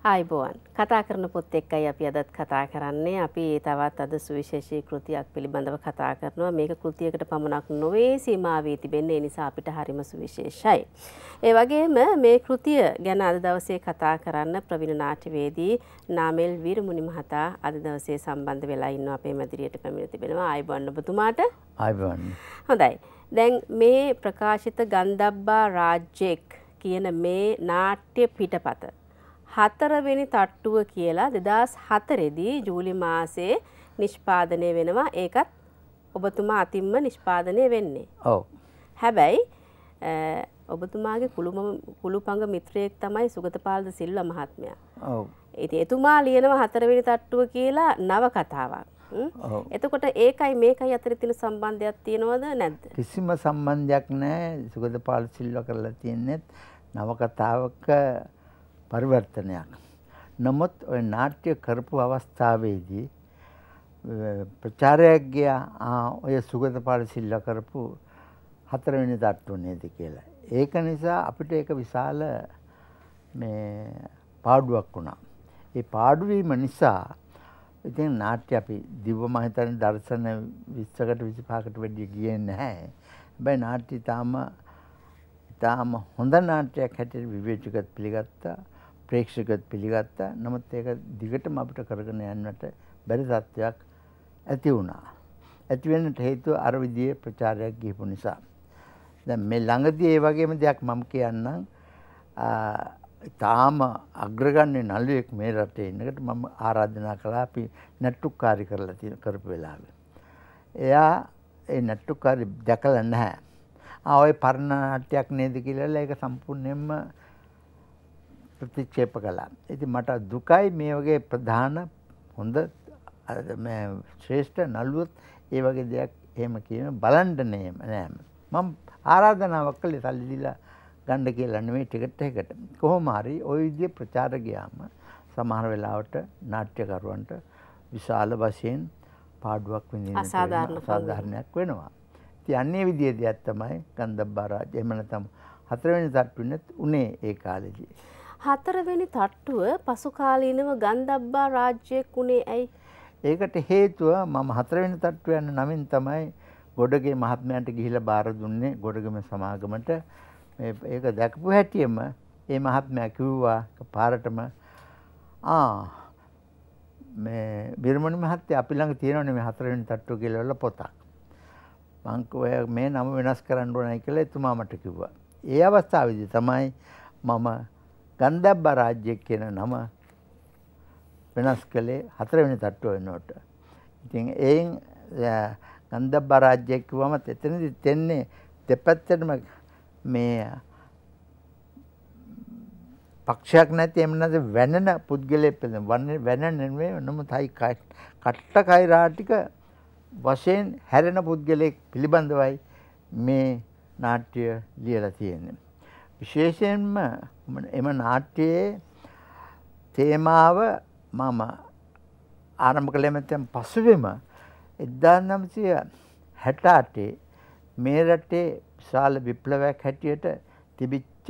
ආයිබෝවන් කතා කරන පොත් එක්කයි අපි අදත් කතා කරන්නේ. අපි තවත් අද සුවිශේෂී කෘතියක් පිළිබඳව කතා කරනවා. මේක කෘතියකට පමණක් නොවේ සීමා වී තිබෙන්නේ. ඒ නිසා අපිට හරිම සුවිශේෂයි. ඒ වගේම මේ කෘතිය ගැන අද දවසේ කතා කරන්න ප්‍රවීණ නාට්‍යවේදී නාමල් වීරමුනි මහතා අද දවසේ සම්බන්ධ වෙලා ඉන්නවා. අපේ මැදිරියට පැමිණ තිබෙනවා. ආයිබෝවන් ඔබතුමාට. ආයිබෝවන්. හොඳයි. දැන් මේ ප්‍රකාශිත ගන්ධබ්බා රාජ්‍යෙක් කියන මේ නාට්‍ය පිටපත 4 වෙනි තට්ටුව කියලා 2004 දී ජූලි මාසයේ නිෂ්පාදනය වෙනවා. ඒකත් ඔබතුමා අතින්ම නිෂ්පාදනය වෙන්නේ. ඔව්. හැබැයි ඔබතුමාගේ කුළුපඟ මිත්‍රයෙක් තමයි සුගතපාල සිල්වා මහත්මයා. ඔව්. ඉතින් එතුමා ලියනවා 4 වෙනි තට්ටුව කියලා නවකතාවක්. ඔව්. එතකොට ඒකයි මේකයි අතර තියෙන සම්බන්ධයක් තියෙනවද නැද්ද? කිසිම සම්බන්ධයක් නැහැ. සුගතපාල සිල්වා කරලා තියෙන්නේ නවකතාවක පරිවර්තනයක්. නමුත් ඔය නාට්‍ය කරපු අවස්ථාවේදී ප්‍රචාරයක් ගියා ඔය සුගතපාල සිල්වා කරපු 4 වෙනි තට්ටුව නේද කියලා. ඒක නිසා අපිට ඒක විශාල මේ පාඩුවක් වුණා. ඒ පාඩු වීම නිසා ඉතින් නාට්‍ය අපි දිව්ව මම හිතන්නේ දර්ශන 20කට 25කට වැඩි ගියේ නැහැ. හැබැයි නාට්‍ය තාම හොඳ නාට්‍යයක් හැටියට විවේචකත් පිළිගත්තා. ප්‍රේක්ෂකත් පිළිගත්තා. නමුත් ඒක දිගටම අපිට කරගෙන යන්නට බැරි තත්ත්වයක් ඇති වුණා. ඇති වෙන්නට හේතුව අර විදිහේ ප්‍රචාරයක් ගිහපු නිසා. දැන් මේ ළඟදී ඒ වගේම දෙයක් මම කියන්නම්. තාම අග්‍රගණ්‍ය නළුවෙක් මේ රටේ ඉන්නකට මම ආරාධනා කළා අපි නැට්ටුකාරී කරපු වෙලාවේ. එයා ඒ නැට්ටුකාරී දැකලා නැහැ. ඔය පරණ නාට්‍යයක් නේද කියලා ඒක සම්පූර්ණයෙන්ම ප්‍රතික්ෂේප කළා. ඉතින් මට දුකයි මේ වගේ ප්‍රධාන හොඳ මේ ශ්‍රේෂ්ඨ නළුවොත් ඒ වගේ දෙයක් එහෙම කියන බලන්න නෑ. මම ආරාධනාවක් කළේ සල්ලි දීලා ගන්න කියලා නෙමෙයි ටිකට් එකකට. කොහොම හරි ওই විදිහේ ප්‍රචාර ගියාම සමහර වෙලාවට නාට්‍යකරුවන්ට විශාල වශයෙන් පාඩුවක් විඳින්න අසාධාරණයක් වෙනවා. ඉතින් අන්නේ විදිහේ දෙයක් තමයි ගන්ධබ්බා රාජ්‍ය. එහෙම නැත්නම් 4 වෙනි තට්ටුවෙත් උනේ ඒ කාලේදී. 4 වෙනි තට්ටුව පසු කාලීනව ගන්ධබ්බා රාජ්‍යයක් උනේ ඇයි? ඒකට හේතුව මම 4 වෙනි තට්ටුව යන නමින් තමයි ගොඩගේ මහත්මයාට ගිහිලා බාර දුන්නේ ගොඩගම සමාගමට. ඒක දැකපු හැටියෙම මේ මහත්මයා කිව්වා පාරටම මේ බිරමණි මහත්තයා අපි ළඟ තියෙනවනේ මේ 4 වෙනි තට්ටුව කියලා පොතක්. මං ඔය මේ නම වෙනස් කරන්න ඕනයි කියලා එතුමා මට කිව්වා. ඒ අවස්ථාවේදී තමයි මම ගන්ධබ්බා රාජ්‍ය කියන නම වෙනස් කළේ 4 වෙනි තට්ටුව වෙනකොට. ඉතින් එයින් ගන්ධබ්බා රාජ්‍ය කිව්වම එතනදි තෙන්නේ දෙපැත්තටම මේ පක්ෂයක් නැති එම නැත්නම් වෙනන පුද්ගලයෙක් වෙනන නෙමෙයි නමුත්යි කට්ටකයි රාටික වශයෙන් හැරෙන පුද්ගලයෙක් පිළිබඳවයි මේ නාට්‍ය ලියලා තියෙන්නේ. විශේෂයෙන්ම එම නාට්‍යයේ තේමාව මම ආරම්භ කළේ මතෙන් පසුවෙම 1968 මේ රටේ විශාල විප්ලවයක් හැටියට තිබිච්ච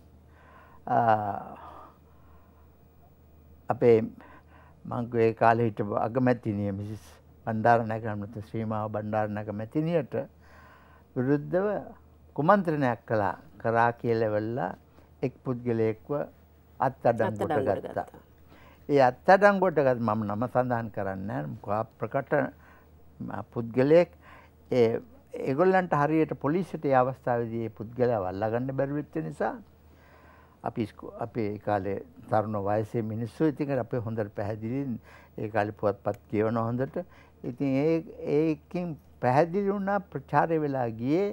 අපේ මං ඒ කාලේ හිටපු අගමැතිනිය මිසිස් බණ්ඩාරනායක නැත්නම් ශ්‍රීමාව බණ්ඩාරනායක මැතිනියට විරුද්ධව කුමන්ත්‍රණයක් කරා කියලා වෙලා එක් පුද්ගලයෙක්ව අත්අඩංගුවට ගත්තා. ඒ අත්අඩංගුවට ගත්ත මම නම සඳහන් කරන්නේ නැහැ. ප්‍රකට පුද්ගලයෙක් ඒගොල්ලන්ට හරියට පොලිසියට ඒ අවස්ථාවේදී මේ පුද්ගලයාව අල්ලගන්න බැරි වෙච්ච නිසා අපි ඒ කාලේ තරුණ වයසේ මිනිස්සු ඉතින් අපේ හොඳට පැහැදිලි ඒ කාලේ පුවත්පත් කියවන හොඳට. ඉතින් ඒකෙන් පැහැදිලි වුණා ප්‍රචාරය වෙලා ගියේ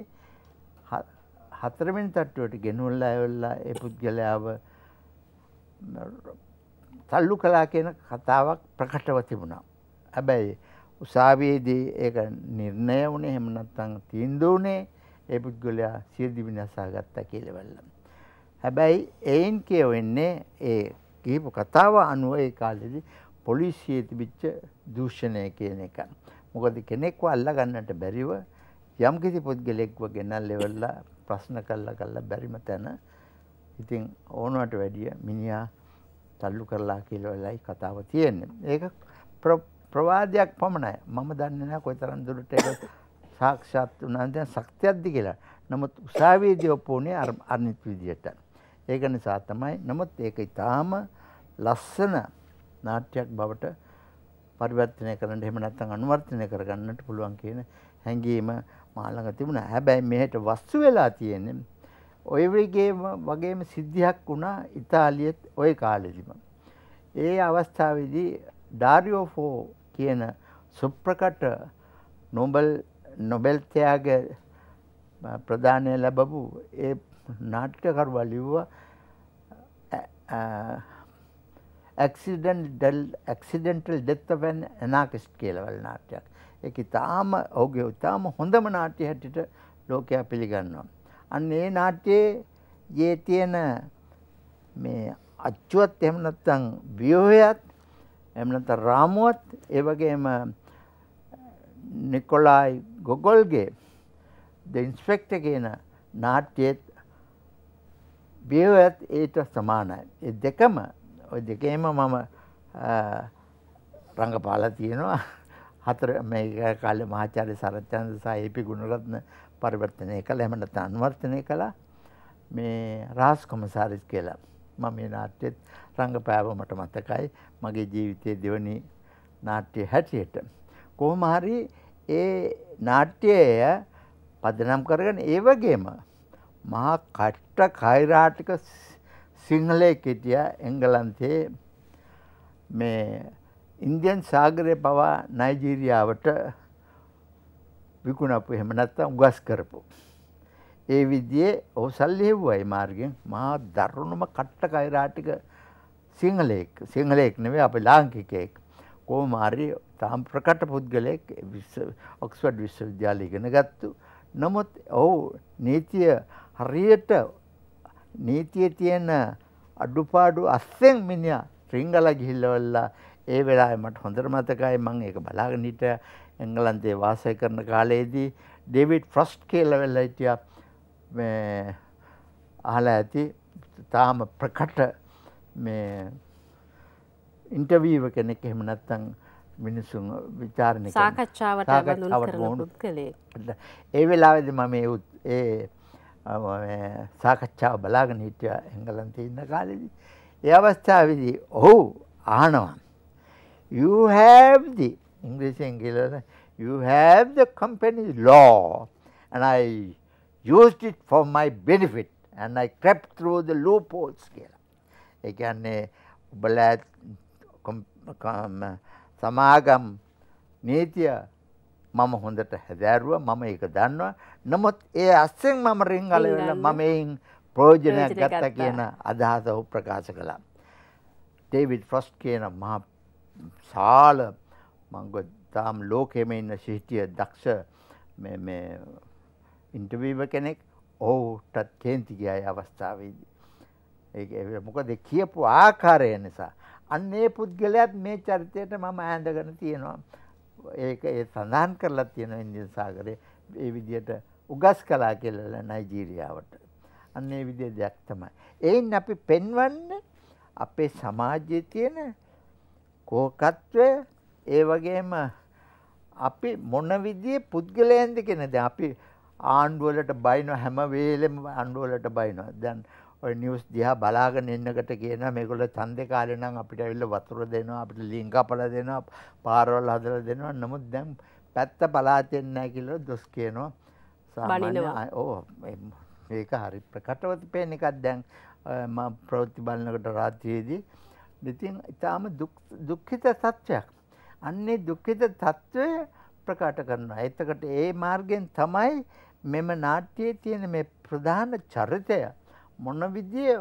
4 වෙනි තට්ටුවට ගෙනුවලා ඇවිල්ලා ඒ පුද්ගලයාව තල්ලු කළා කියන කතාවක් ප්‍රකටව තිබුණා. හැබැයි උසාවියේදී ඒක නිර්ණය වුණේ එහෙම නැත්නම් තීන්දුව වුණේ ඒ පුද්ගලයා සියදිවි විනාශා ගත්තා කියලා වෙලා. හැබැයි එයින් කියවෙන්නේ ඒ කියපු කතාව අනුව ඒ කාලේදී පොලිසියේ තිබිච්ච දූෂණය කියන එක. මොකද කෙනෙක්ව අල්ලා ගන්නට බැරිව යම් කිසි පුද්ගලයෙක්ව ගෙනල්ලා ප්‍රශ්න කළා බැරිම තැන ඉතින් ඕනවට වැඩිය මිනිහා තල්ලු කරලා කියලා වෙලයි කතාව තියෙන්නේ. ඒක ප්‍රවාදයක් පමණයි. මම දන්නේ නැහැ කොයිතරම් දුරට ඒක සාක්ෂාත් වුණාද සත්‍යයක්ද කියලා. නමුත් උසාවියේදී ඔප්පුනේ අනිත් විදියට. ඒක නිසා තමයි. නමුත් ඒක ඊටාම ලස්සන නාට්‍යයක් බවට පරිවර්තනය කරන්න එහෙම නැත්නම් අනුවර්තනය කරගන්නට පුළුවන් කියන හැඟීම මා ළඟ තිබුණා. හැබැයි මෙහෙට වස්තු වෙලා තියෙන්නේ ඔය වගේම සිද්ධියක් වුණා ඉතාලියෙත් ওই කාලෙදිම. ඒ අවස්ථාවේදී ඩාරියෝ ෆෝ කියන සුප්‍රකට නොබෙල් ත්‍යාග ප්‍රදානය ලැබපු ඒ නාට්‍යකරුවා ලිව්වා accidental death of an anarchist කියලා වල නාට්‍යයක්. ඒක ඔහුගේ ඊටාම හොඳම නාට්‍ය හැටියට ලෝකයා පිළිගන්නවා. අන්න ඒ නාට්‍යයේ තියෙන මේ අච්චුවත් එහෙම නැත්නම් ව්‍යුහයත් එහෙම නැත්නම් රාමුවත් ඒ වගේම නිකොලායි ගොගොල්ගේ The Inspector කියන නාට්‍යයේ ව්‍යුහයත් ඒට සමානයි. ඒ දෙකම ඔය දෙකේම මම රංගපාලා තියෙනවා. හතර මේ කාලේ මහාචාර්ය සරච්චන්ද්‍ර සහ ඒ.පී. ගුණරත්න පරිවර්තනය කළා. එහෙම නැත්නම් අනුවර්තනය කළා. මේ රාස් කොමසාරිස් කියලා. මම මේ නාට්‍යෙත් රංගපෑව මට මතකයි. මගේ ජීවිතයේ දෙවනි නාට්‍ය හැටියට. කොහොම හරි ඒ නාට්‍යය පදනම් කරගෙන ඒ වගේම මහා කට්ට කෛරාටික සිංහලයෙක් හිටියා එංගලන්තයේ මේ ඉන්දියන් සාගරයේ පවා නයිජීරියාවට විකුණපු එහෙම නැත්නම් උගස් කරපු. ඒ විදිහේ ඔහු සල්ලි හෙව්වා ඒ මාර්ගෙන් මහා දරුණුම කට්ට කෛරාටික සිංහලයෙක් නෙවෙයි අපේ ලාංකිකයෙක්. කොහොම හරි තාම ප්‍රකට පුද්ගලයෙක් ඔක්ස්ෆර්ඩ් විශ්වවිද්‍යාලයේ ඉගෙන ගත්තු. නමුත් ඔහු නීතියේ තියෙන අඩුපාඩු අස්සෙන් මිනිහා රිංගලා ගිහිල්ලා ඒ වෙලාවේ මට හොඳට මතකයි මම ඒක බලාගෙන හිටියා එංගලන්තයේ වාසය කරන කාලේදී ඩේවිඩ් ෆ්‍රොස්ට් කියලා වෙලා හිටියා මේ අහලා ඇති තාම ප්‍රකට මේ ඉන්ටර්විව් කෙනෙක් එහෙම නැත්නම් මිනිසුන් විචාරණය සාකච්ඡාවට බඳුන් කරන පුද්ගලයෙක්. ඒ වෙලාවේදී මම ඒ සාකච්ඡාව බලාගෙන හිටියා එංගලන්තයේ ඉන්න කාලෙදී. ඒ අවස්ථාවේදී ඔහු අහනවා you have the ඉංග්‍රීසියෙන් කියලා you have the company law and I used it for my benefit and I crept through the loopholes කියලා. ඒ කියන්නේ ඔබලා සමාගම් නීතිය මම හොඳට හැදෑරුවා මම ඒක දන්නවා. නමුත් ඒ අස්සෙන් මම රිංගලා මම එයින් ප්‍රයෝජනයක් ගත්තා කියන අදහස ඔහු ප්‍රකාශ කළා. ඩේවිඩ් ෆ්‍රොස්ට් කියන මහා සාල මංග තාම ලෝකෙම ඉන්න සිටිය දක්ෂ මේ ඉන්ටර්විවර් කෙනෙක් ඔහුට කේන්ති ගියා ඒ අවස්ථාවේදී. ඒක මොකද කියපු ආකාරය නිසා අන්න ඒ පුද්ගලයාත් මේ චරිතයට මම ඇඳගෙන තියෙනවා. ඒක ඒ සඳහන් කරලා තියෙනවා ඉන්දියන් සාගරේ ඒ විදිහට උගස් කළා කියලා නයිජීරියාවට. අන්න ඒ විදිහේ දෙයක් තමයි. එයින් අපි පෙන්වන්නේ අපේ සමාජයේ තියෙන කෝකත්වය ඒ වගේම අපි මොන විදිහේ පුද්ගලයන්ද කියන දැන් අපි ආණ්ඩුව වලට බයිනවා හැම වෙලෙම ආණ්ඩුව වලට බයිනවා. දැන් ඔය නිවුස් දිහා බලාගෙන ඉන්නකට කියනවා මේගොල්ලෝ ඡන්දේ කාලේ නම් අපිට ඇවිල්ලා වතුර දෙනවා අපිට ලිං කපලා දෙනවා පාරවල් හදලා දෙනවා. නමුත් දැන් පැත්ත පලාතෙන් නැහැ කියලා දොස් කියනවා. මේක හරි ප්‍රකටව පේන එකක් දැන් මම ප්‍රවෘත්ති බලනකොට රාත්‍රියේදී ඉතින් ඊටාම දුක්ඛිත සත්‍යයක්. අන්නේ දුක්ඛිත තත්වය ප්‍රකට කරනවා. එතකොට ඒ මාර්ගයෙන් තමයි මෙම නාට්‍යයේ තියෙන මේ ප්‍රධාන චරිතය මොන විදිය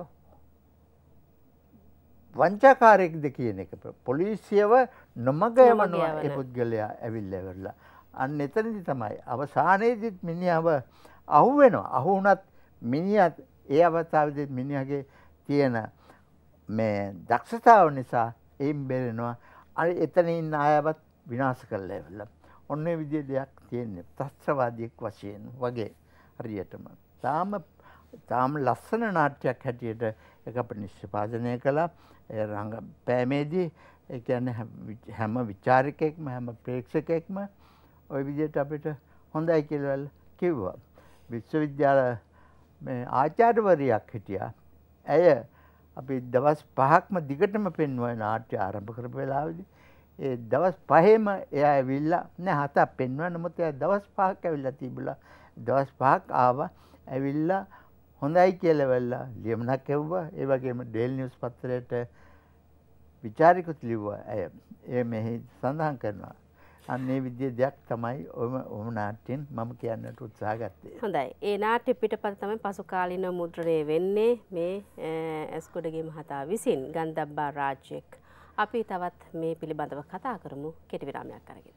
වංචාකාරයෙක්ද කියන එක පොලිසියව නොමග යවනවා ඒ පුද්ගලයා ඇවිල්ලා ඉවරලා. අන්න එතනදි තමයි අවසානයේදීත් මිනිහව අහු වෙනවා. අහු වුණත් මිනිහත් ඒ අවස්ථාවේදී මිනිහගේ තියෙන මේ දක්ෂතාව නිසා එයින් බැරෙනවා. අර එතන ඉන්න අයවත් විනාශ කරලා ඉවරලා. ඔන්න ඒ විදිහේ දෙයක් තියෙන්නේ ත්‍ස්ත්‍රවාදියෙක් වශයෙන් වගේ හරියටම. තාම තාම ලස්සන නාට්‍යයක් හැටියට ඒක අප නිෂ්පාදනය කළා. ඒ රංගපෑමේදී ඒ කියන්නේ හැම විචාරකයෙක්ම හැම ප්‍රේක්ෂකයෙක්ම ওই විදිහට අපිට හොඳයි කියලා කිව්වා. විශ්වවිද්‍යාල මේ ආචාර්යවරියක් හිටියා. ඇය අපි දවස් 5ක්ම දිගටම පෙන්වුවා නාට්‍ය ආරම්භ කරපු වෙලාවේදී. ඒ දවස් 5ෙම එයා ඇවිල්ලා නෑ 7ක් පෙන්වන්න මොකද එයා දවස් 5ක් ඇවිල්ලා තිබුණා. දවස් 5ක් ආවා. ඇවිල්ලා හොඳයි කියලා වෙලා ලියමනක් එව්වා. ඒ වගේම ඩේල් නිවුස් පත්තරයට විචාරිකුත් ලිව්වා. ඇය ඒ මෙහි සඳහන් කරනවා. අන්න ඒ විදිහේ දෙයක් තමයි ඔම නාට්‍යෙන් මම කියන්නට උත්සාහ ගත්තේ. හොඳයි. ඒ නාට්‍ය පිටපත තමයි පසු කාලීන මුද්‍රණය වෙන්නේ මේ ඇස්කොඩගේ මහතා විසින් ගන්ධබ්බා රාජ්‍යෙක්. අපි තවත් මේ පිළිබඳව කතා කරමු කෙටි විරාමයක් අරගෙන.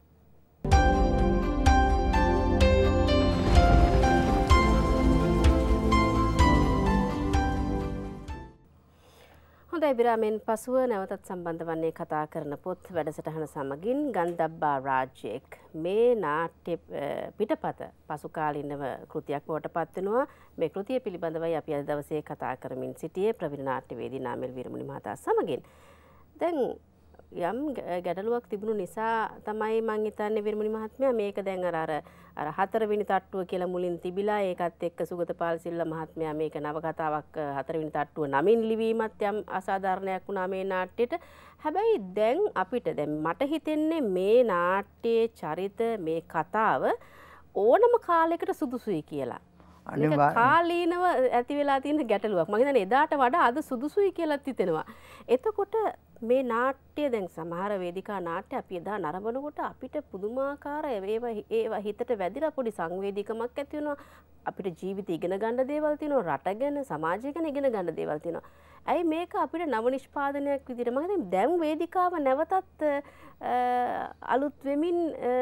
හොඳයි විරාමයෙන් පසුව නැවතත් සම්බන්ධ වන්නේ කතා කරන පොත් වැඩසටහන සමගින් ගන්ධබ්බා රාජ්‍යෙක් මේ නාට්‍ය පිටපත පසු කාලීනව කෘතියක් බවට පත් වෙනවා. මේ කෘතිය පිළිබඳවයි අපි අද දවසේ කතා කරමින් සිටියේ ප්‍රවීණ නාට්‍යවේදී නාමල් වීරමුණි මහතා සමගින්. දැන් යම් ගැටලුවක් තිබුණු නිසා තමයි මං හිතන්නේ විරමුණි මහත්මයා මේක දැන් අර හතරවෙනි තට්ටුව කියලා මුලින් තිබිලා ඒකත් එක්ක සුගතපාල සිල්වා මහත්මයා මේක නවකතාවක් හතරවෙනි තට්ටුව නමින් ලිවීමත් යම් අසාධාරණයක් වුණා මේ නාට්‍යෙට. හැබැයි දැන් අපිට දැන් මට හිතෙන්නේ මේ නාට්‍යයේ චරිත මේ කතාව ඕනම කාලයකට සුදුසුයි කියලා. ඒක කාලීනව ඇති වෙලා තියෙන ගැටලුවක්. මම හිතන්නේ එදාට වඩා අද සුදුසුයි කියලාත් හිතෙනවා. එතකොට මේ නාට්‍ය දැන් සමහර වේදිකා නාට්‍ය අපි එදා නරඹනකොට අපිට පුදුමාකාර ඒවා හිතට වැදිලා පොඩි සංවේදීකමක් ඇති වෙනවා. අපිට ජීවිතය ඉගෙන ගන්න දේවල් තියෙනවා, රට ගැන, සමාජය ගැන ඉගෙන ගන්න දේවල් තියෙනවා. ඇයි මේක අපිට නව නිෂ්පාදනයක් විදිහට මම හිතන්නේ දැන් වේදිකාව නැවතත් අලුත් වෙමින්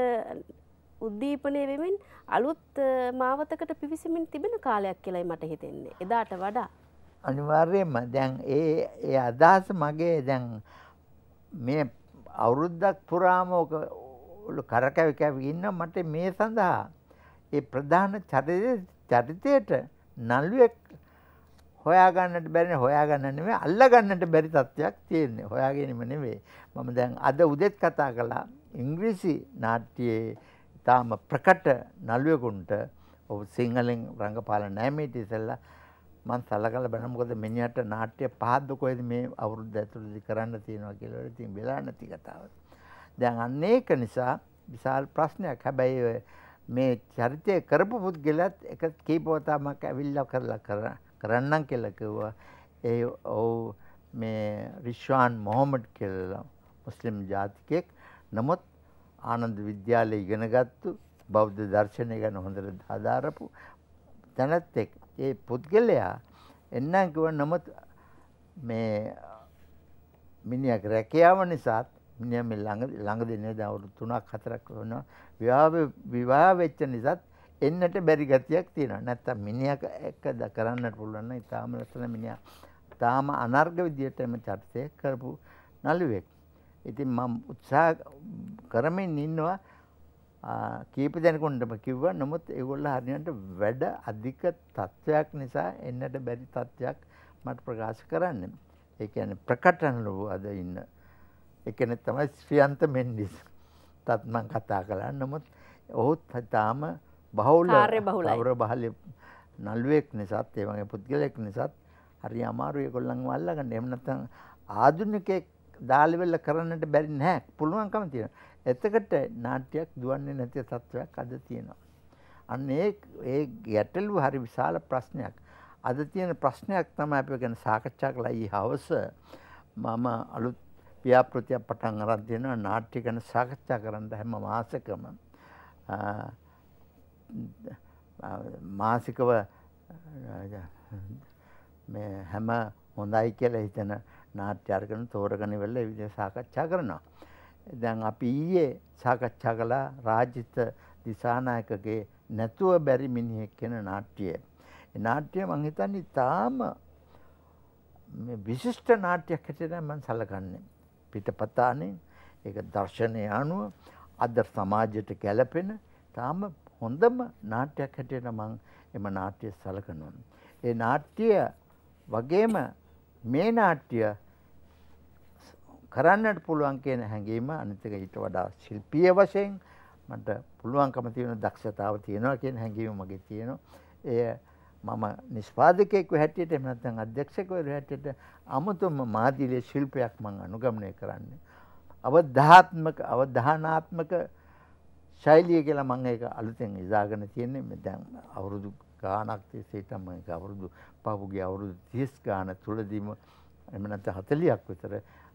උද්දීපනය වෙමින් අලුත් මාවතකට පිවිසෙමින් තිබෙන කාලයක් කියලායි මට හිතෙන්නේ. එදාට වඩා අනිවාර්යයෙන්ම දැන් ඒ අදහස මගේ දැන් මේ අවුරුද්දක් පුරාම ඔක කරකැවි කැවි ඉන්න මට මේ සඳහා ඒ ප්‍රධාන චරිතයට නළුවෙක් හොයාගන්නට බැරි හොයාගන්න නෙමෙයි අල්ලගන්නට බැරි තත්ත්වයක් තියෙන්නේ. හොයාගැනීම නෙමෙයි. මම දැන් අද උදේත් කතා කළා ඉංග්‍රීසි නාට්‍යයේ තාම ප්‍රකට නළුවෙකුන්ට ඔව් සිංහලෙන් රංගපාල නැහැ මේ ඉතිසලා මම සලකලා බලන මොකද මිනිහට නාට්‍ය පහක්ද කොහෙද මේ අවුරුද්ද ඇතුළතදී කරන්න තියෙනවා කියලා ඉතින් වෙලා නැති කතාවක්. දැන් අන්න ඒක නිසා විශාල ප්‍රශ්නයක්. හැබැයි මේ චරිතය කරපු පුද්ගලයාත් එක කීපවතාවක් ඇවිල්ලා කරන්නම් කියලා කිව්වා. ඒ ඔව් මේ රිෂ්වාන් මොහමඩ් කියලා මුස්ලිම් ජාතිකයෙක්. නමුත් ආනන්ද විද්‍යාලයේ ඉගෙනගත්තු බෞද්ධ දර්ශනය ගැන හොඳට හදාරපු තැනැත්තෙක්. ඒ පුද්ගලයා එන්නම් කිව්වා නමුත් මේ මිනිහාගේ රැකියාව නිසා මිනිහා මේ ළඟදී නේද අවුරුදු 3ක් 4ක් වෙනවා විවාහ වෙච්ච නිසා එන්නට බැරි ගතියක් තියෙනවා. නැත්තම් මිනිහා එක්ක කරන්නට පුළුවන් නම් තාම ලස්සන මිනිහා තාම අනර්ග විදියට එම චරිතය කරපු නළුවෙක්. ඉතින් මම උත්සාහ කරමින් ඉන්නවා කීප දෙනෙකුටම කිව්වා. නමුත් ඒගොල්ලෝ හරියට වැඩ අධික තත්ත්වයක් නිසා එන්නට බැරි තත්ත්වයක් මට ප්‍රකාශ කරන්න. ඒ කියන්නේ ප්‍රකටනලු අද ඉන්න. ඒ කියන්නේ තමයි ශ්‍රියන්ත මෙන්ඩිස්. තත් මම කතා කළා. නමුත් ඔහුත් තාම බහුල නළුවෙක් නිසාත් ඒ වගේ පුද්ගලයෙක් නිසාත් හරි අමාරුයි ඒගොල්ලන්ව අල්ලගන්න. එහෙම නැත්නම් ආධුනිකයෙක් දාලෙවල කරන්නට බැරි නැහැ. පුළුවන්කම තියෙනවා. එතකොට නාට්‍යයක් දුවන්නේ නැති තත්ත්වයක් අද තියෙනවා. අන්න ඒ ගැටලුව හරි විශාල ප්‍රශ්නයක්. අද තියෙන ප්‍රශ්නයක් තමයි අපි ගැන සාකච්ඡා කළා ඊ හවස. මම අලුත් ව්‍යාපෘතියක් පටන් අරන් තියෙනවා නාට්‍ය ගැන සාකච්ඡා කරන්න හැම මාසෙකම. මාසිකව මේ හැම හොඳයි කියලා හිතන නාට්‍ය අරගෙන තෝරගෙන ඉවරලා ඒ විදිහට සාකච්ඡා කරනවා. දැන් අපි ඊයේ සාකච්ඡා කළා රාජිත දිසානායකගේ නැතුව බැරි මිනිහෙක් කියන නාට්‍යය. ඒ නාට්‍යය මම හිතන්නේ තාම මේ විශිෂ්ට නාට්‍යයක් හැටියට මම සැලකන්නේ. පිටපතානේ ඒක දර්ශනය අනුව අද සමාජයට ගැලපෙන තාම හොඳම නාට්‍යයක් හැටියට මම එම නාට්‍ය සැලකනවා. ඒ නාට්‍ය වගේම මේ නාට්‍ය කරන්නට පුළුවන් කියන හැඟීම අනිත් එක ඊට වඩා ශිල්පීය වශයෙන් මට පුළුවන්කම තියෙන දක්ෂතාව තියෙනවා කියන හැඟීම මගේ තියෙනවා. එය මම නිෂ්පාදකයෙකු හැටියට එහෙම නැත්නම් අධ්‍යක්ෂකවරු හැටියට අමුතුම මාධ්‍ය ශිල්පයක් මම අනුගමනය කරන්නේ. අවධානාත්මක ශෛලිය කියලා මම ඒක අලුතෙන් ඉදාගෙන තියෙන්නේ. මේ දැන් අවුරුදු ගාණක් තිස්සේ තමයි ඒක අවුරුදු පහුගිය අවුරුදු 30 ගාණ තුලදීම එහෙම නැත්නම් 40ක් විතර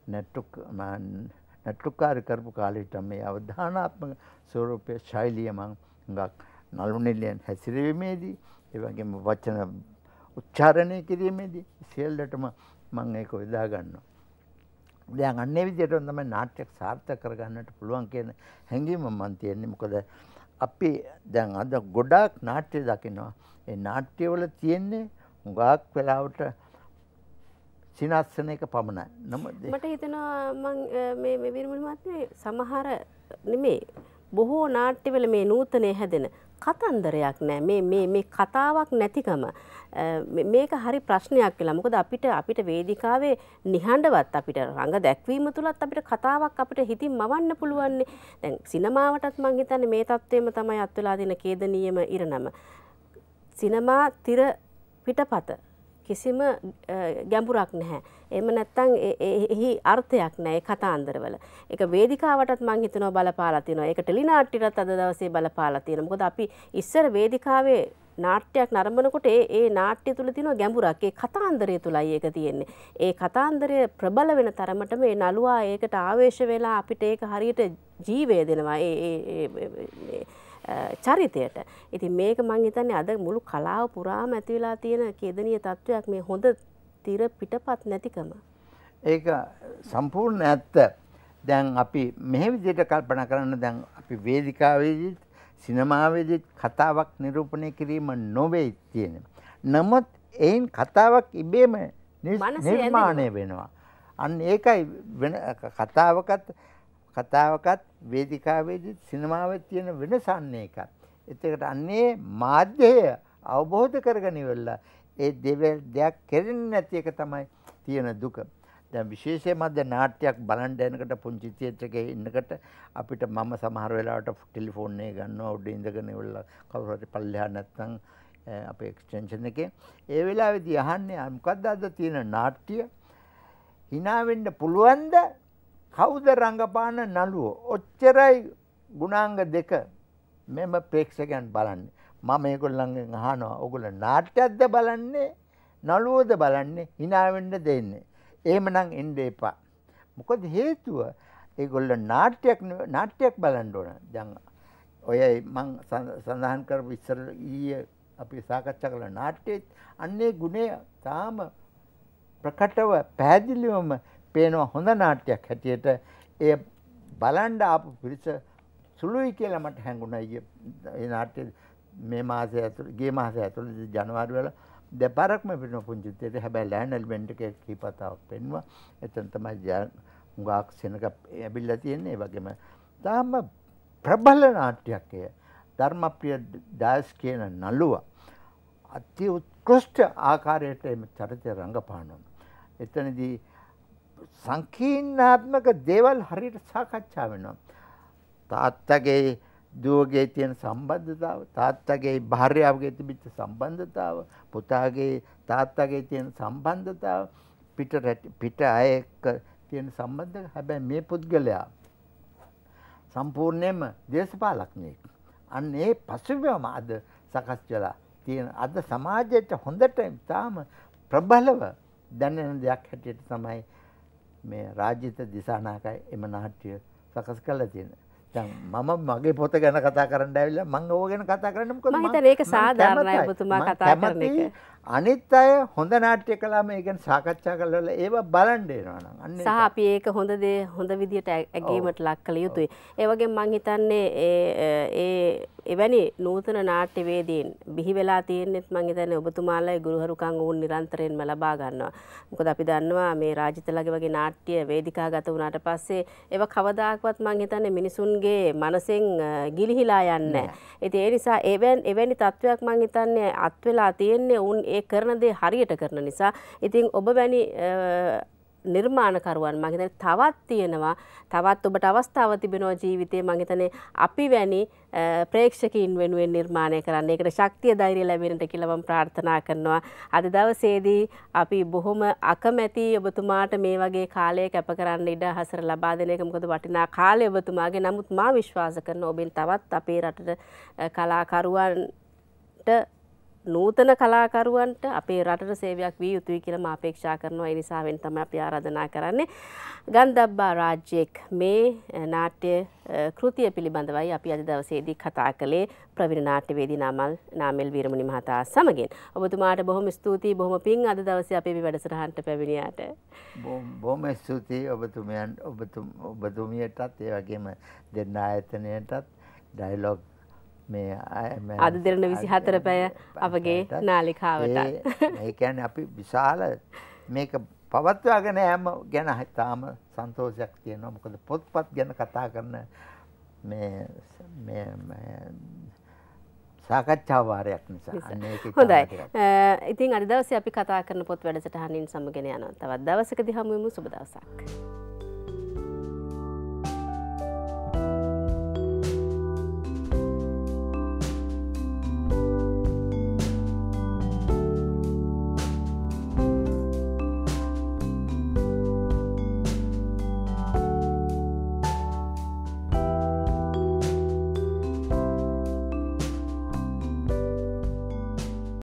නැට්ටුකාර කරපු කාලෙට මේ අවධානාත්මක ස්වරූපයේ ශෛලිය මම හුඟක් නළුනිලියන් හැසිරීමේදී ඒ වගේම වචන උච්චාරණය කිරීමේදී සියල්ලටම මම ඒක යොදා ගන්නවා. දැන් අන්නේ විදිහට තමයි නාට්‍යයක් සාර්ථක කරගන්නට පුළුවන් කියන හැඟීම මම තියෙන්නේ. මොකද අපි දැන් අද ගොඩාක් නාට්‍ය දකිනවා. ඒ නාට්‍යවල තියෙන්නේ හුඟක් වෙලාවට සිනාස්සනයක පමණයි. මට හිතෙනවා මම මේ විරුමනි මහත්මයා සමහර නෙමේ බොහෝ නාට්‍යවල මේ නූතනයේ හැදෙන කතන්දරයක් නෑ මේ කතාවක් නැතිකම මේක හරි ප්‍රශ්නයක් කියලා. මොකද අපිට වේදිකාවේ නිහඬවත් අපිට රඟ දැක්වීම තුලත් අපිට කතාවක් අපිට හිතින් මවන්න පුළුවන්. දැන් සිනමාවටත් මම හිතන්නේ මේ තත්ත්වෙම තමයි අත් වෙලා තියෙන කේදනීයම ඉරණම. සිනමා තිර පිටපත කිසිම ගැඹුරක් නැහැ. එහෙම නැත්නම් එහි අර්ථයක් නැහැ ඒ කතාන්දරවල. ඒක වේදිකාවටත් මම හිතනවා බලපාලා තියෙනවා. ඒක ටෙලිනාට්‍යයටත් අද දවසේ බලපාලා තියෙනවා. මොකද අපි ඉස්සර වේදිකාවේ නාට්‍යයක් නරඹනකොට ඒ නාට්‍ය තුල තියෙන ගැඹුරක් ඒ කතාන්දරය තුලයි ඒක තියෙන්නේ. ඒ කතාන්දරය ප්‍රබල වෙන තරමට මේ නළුවා ඒකට ආවේශ වෙලා අපිට ඒක හරියට ජීවය දෙනවා. චරිතයට. ඉතින් මේක මම හිතන්නේ අද මුළු කලාව පුරාම ඇති වෙලා තියෙන කේදනීය තත්වයක් මේ හොඳ තිර පිටපත් නැතිකම. ඒක සම්පූර්ණ ඇත්ත. දැන් අපි මෙහෙ විදිහට කල්පනා කරන්න දැන් අපි වේදිකාවේදී සිනමාවේදී කතාවක් නිරූපණය කිරීම නොවේ තියෙන්නේ. නමුත් ඒන් කතාවක් ඉබේම නිර්මාණය වෙනවා. අන්න ඒකයි වෙන කතාවකත් වේදිකාවේදී සිනමාවේ තියෙන වෙනස අන්න ඒකයි. ඒකට අන්නේ මාධ්‍යය අවබෝධ කරගෙන ඉවරලා ඒ දෙයක් කෙරෙන්නේ නැති එක තමයි තියෙන දුක. දැන් විශේෂයෙන්ම දැන් නාට්‍යයක් බලන් යනකොට පුංචි තියේටර් එකේ ඉන්නකොට අපිට මම සමහර වෙලාවට ටෙලිෆෝන් එක ගන්නවා උඩ ඉඳගෙන ඉවරලා කවුරු හරි පල්ලෙහා නැත්නම් අපේ එක්ස්ටෙන්ෂන් එකේ ඒ වෙලාවේදී අහන්නේ මොකද්ද අද තියෙන නාට්‍ය hina වෙන්න පුළුවන්ද කවුද රංගපාන නළුවෝ ඔච්චරයි ගුණාංග දෙක මෙම ප්‍රේක්ෂකයන් බලන්නේ. මම මේගොල්ලන්ගෙන් අහනවා ඔයගොල්ලෝ නාට්‍යයක්ද බලන්නේ නළුවෝද බලන්නේ hina වෙන්න දෙන්නේ. එහෙමනම් එන්න එපා. මොකද හේතුව ඒගොල්ලෝ නාට්‍යයක් බලන්න ඕන. දැන් ඔය මං සඳහන් කරපු ඉස්සර ඊයේ අපි සාකච්ඡා කළ නාට්‍යයේ අන්නේ ගුණය තාම ප්‍රකටව පැහැදිලිවම පේනවා හොඳ නාට්‍යයක් හැටියට. ඒ බලන්න ආපු පිරිස සුළුයි කියලා මට හැඟුණා. ඒ නාට්‍ය මේ මාසය ඇතුළේ ගිය මාසය ඇතුළේ ජනවාරි වල දෙපාරක්ම වෙන පුංචි දෙයක්. හැබැයි ලෑන් එලිමන්ට් එකේ කීපතාවක් පෙන්වුවා. එතන තමයි හුඟක් සෙනඟ ඇවිල්ලා තියෙන්නේ. ඒ වගේම තාම ප්‍රබල නාට්‍යයක් එය. ධර්මප්‍රිය දාස් කියන නළුවා අති උත්කෘෂ්ඨ ආකාරයට මේ චරිතය රංගපානවා. එතනදී සංකීර්ණාත්මක දේවල් හරියට සාකච්ඡා වෙනවා. තාත්තගේ දුවගේ තියෙන සම්බන්ධතාව, තාත්තගේ භාර්යාවගේ තිබිච්ච සම්බන්ධතාව, පුතාගේ තාත්තගේ තියෙන සම්බන්ධතාව, පිට අය එක්ක තියෙන සම්බන්ධය. හැබැයි මේ පුද්ගලයා සම්පූර්ණයෙන්ම දේශපාලඥයෙක්. අන්න ඒ පසුබිම අද සකස් වෙලා තියෙන අද සමාජයට හොඳට තාම ප්‍රබලව දැනෙන දෙයක් හැටියට තමයි මේ රාජිත දිසානායකයි එම නාට්‍ය සකස් කරලා තියෙන්නේ. දැන් මම මගේ පොත ගැන කතා කරන්න ඇවිල්ලා මම ඕක ගැන කතා කරන්නේ මොකද මම හිතන්නේ ඒක සාධාරණයි ඔබතුමා කතා කරන එක. අනිත් අය හොඳ නාට්‍ය කළාම ඒ ගැන සාකච්ඡා කරලා ඒව බලන්න එනවා නම් අන්න සහ අපි ඒක හොඳ විදියට ඇගීමට ලක් කළ යුතුයි. ඒ වගේම මම හිතන්නේ එවැනි නූතන නාට්‍යවේදීන් බිහි වෙලා තියෙන්නෙත් මම හිතන්නේ ඔබතුමාලයි ගුරුහරුකම් වුන් නිරන්තරයෙන්ම ලබා ගන්නවා. මොකද අපි දන්නවා මේ රාජිතලගේ වගේ නාට්‍ය වේදිකාගත වුණාට පස්සේ ඒව කවදාකවත් මම හිතන්නේ මිනිසුන්ගේ මනසෙන් ගිලිහිලා යන්නේ නැහැ. ඉතින් ඒ නිසා එවැනි තත්වයක් මම හිතන්නේ අත් වෙලා තියෙන්නේ උන් ඒ කරන දේ හරියට කරන නිසා ඉතින් ඔබ වැනි නිර්මාණකරුවන් මම හිතන්නේ තවත් තියෙනවා තවත් ඔබට අවස්ථාව තිබෙනවා ජීවිතේ මම හිතන්නේ අපි වැනි ප්‍රේක්ෂකයින් වෙනුවෙන් නිර්මාණය කරන්න. ඒකට ශක්තිය ධෛර්යය ලැබෙන්නට කියලා මම ප්‍රාර්ථනා කරනවා. අද දවසේදී අපි බොහොම අකමැති ඔබතුමාට මේ වගේ කාලය කැප කරන්න ඉඩ හසර ලබා දෙන එක. මොකද වටිනා කාලය ඔබතුමාගේ. නමුත් මා විශ්වාස කරනවා ඔබෙන් තවත් අපේ රටට කලාකරුවන්ට නූතන කලාකරුවන්ට අපේ රටට සේවයක් විය යුතුයි කියලා මම අපේක්ෂා කරනවා. ඒ නිසාවෙන් තමයි අපි ආරාධනා කරන්නේ. ගන්ධබ්බා රාජ්‍යයක් මේ නාට්‍ය කෘතිය පිළිබඳවයි අපි අද දවසේදී කතා කළේ ප්‍රවීණ නාට්‍යවේදී නාමල් වීරමුණි මහතා සමගින්. ඔබතුමාට බොහොම ස්තුතියි බොහොම පිං අද දවසේ අපේ මේ වැඩසටහනට පැමිණියාට. බොහොම ස්තුතියි ඔබතුමියටත් ඒ වගේම දෙන්න ආයතනයටත් ඩයලොග් මේ අද දෙරණ 24 පැය අපගේ නාලිකාවට. ඒ කියන්නේ අපි විශාල මේක පවත්වාගෙන යෑම ගැන තාම සන්තෝෂයක් තියෙනවා. මොකද පොත්පත් ගැන කතා කරන මේ සාකච්ඡා වාරයක් නිසා. හොඳයි. ඉතින් අද දවසේ අපි කතා කරන පොත් වැඩසටහනින් සමගෙන යනවා. තවත් දවසකදී හමු වෙමු. සුබ දවසක්.